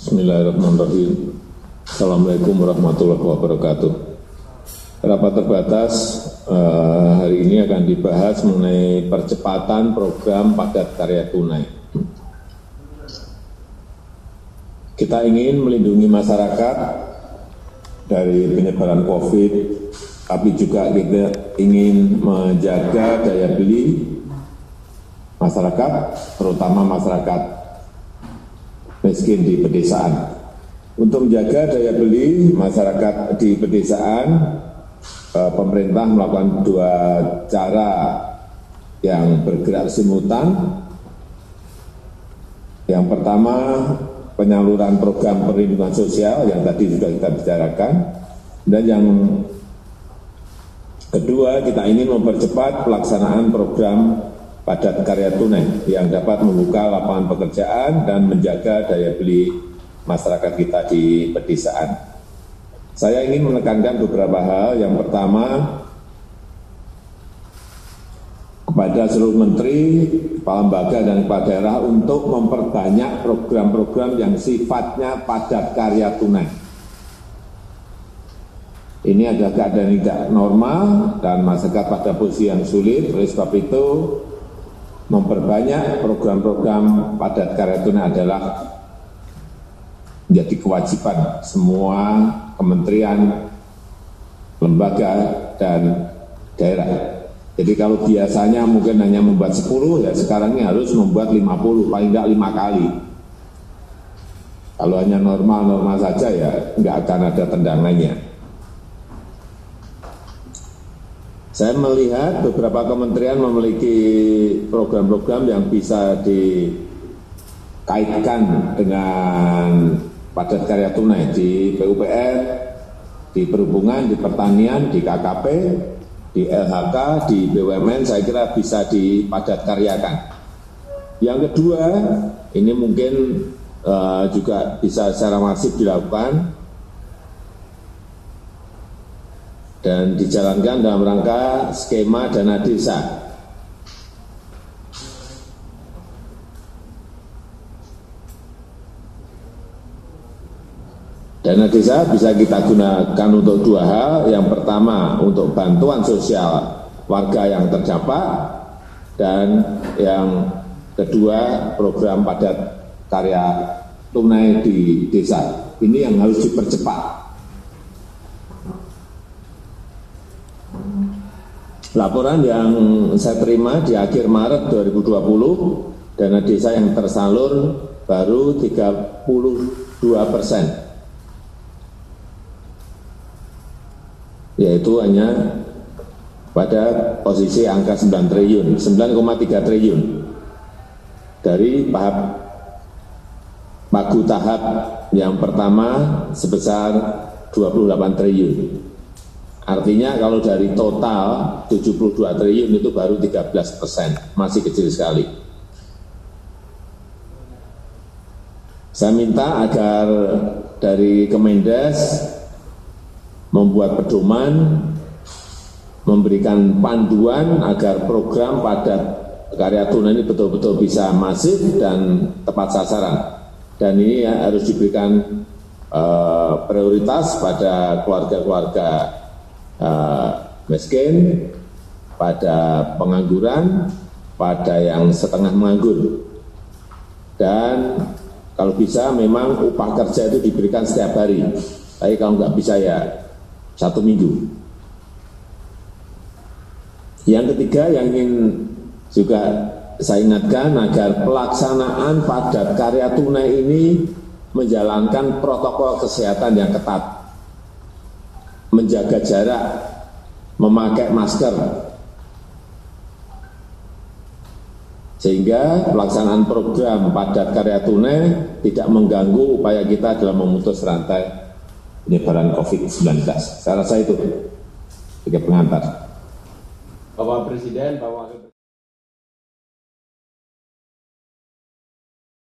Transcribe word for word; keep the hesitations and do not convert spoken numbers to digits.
Bismillahirrahmanirrahim. Assalamualaikum warahmatullahi wabarakatuh. Rapat terbatas eh, hari ini akan dibahas mengenai percepatan program padat karya tunai. Kita ingin melindungi masyarakat dari penyebaran COVID, tapi juga kita ingin menjaga daya beli masyarakat, terutama masyarakat miskin di pedesaan. Untuk menjaga daya beli masyarakat di pedesaan, pemerintah melakukan dua cara yang bergerak simultan. Yang pertama, penyaluran program perlindungan sosial yang tadi sudah kita bicarakan. Dan yang kedua, kita ingin mempercepat pelaksanaan program padat karya tunai yang dapat membuka lapangan pekerjaan dan menjaga daya beli masyarakat kita di pedesaan. Saya ingin menekankan beberapa hal. Yang pertama, kepada seluruh menteri, kepala lembaga dan kepala daerah untuk memperbanyak program-program yang sifatnya padat karya tunai. Ini adalah keadaan yang tidak normal dan masyarakat pada posisi yang sulit. Oleh sebab itu, memperbanyak program-program padat karya tunai adalah menjadi kewajiban semua kementerian, lembaga, dan daerah. Jadi kalau biasanya mungkin hanya membuat sepuluh, ya sekarang ini harus membuat lima puluh, paling tidak lima kali. Kalau hanya normal-normal saja ya nggak akan ada tendangannya. Saya melihat beberapa kementerian memiliki program-program yang bisa dikaitkan dengan padat karya tunai di P U P R, di perhubungan, di pertanian, di K K P, di L H K, di B U M N, saya kira bisa dipadat karyakan. Yang kedua, ini mungkin uh, juga bisa secara masif dilakukan dan dijalankan dalam rangka skema dana desa. Dana desa bisa kita gunakan untuk dua hal. Yang pertama, untuk bantuan sosial warga yang terdampak, dan yang kedua, program padat karya tunai di desa. Ini yang harus dipercepat. Laporan yang saya terima di akhir Maret dua ribu dua puluh, dana desa yang tersalur baru tiga puluh dua persen, yaitu hanya pada posisi angka sembilan triliun, sembilan koma tiga triliun dari tahap pagu tahap yang pertama sebesar dua puluh delapan triliun. Artinya kalau dari total tujuh puluh dua triliun itu baru tiga belas persen, masih kecil sekali. Saya minta agar dari Kemendes membuat pedoman, memberikan panduan agar program padat karya tunai ini betul-betul bisa masif dan tepat sasaran. Dan ini ya, harus diberikan uh, prioritas pada keluarga-keluarga Uh, miskin, pada pengangguran, pada yang setengah menganggur. Dan kalau bisa memang upah kerja itu diberikan setiap hari. Tapi kalau nggak bisa ya satu minggu. Yang ketiga yang ingin juga saya ingatkan agar pelaksanaan padat karya tunai ini menjalankan protokol kesehatan yang ketat, menjaga jarak, memakai masker, sehingga pelaksanaan program padat karya tunai tidak mengganggu upaya kita dalam memutus rantai penyebaran COVID sembilan belas. Saya rasa itu sebagai pengantar. Bapak Presiden, Bapak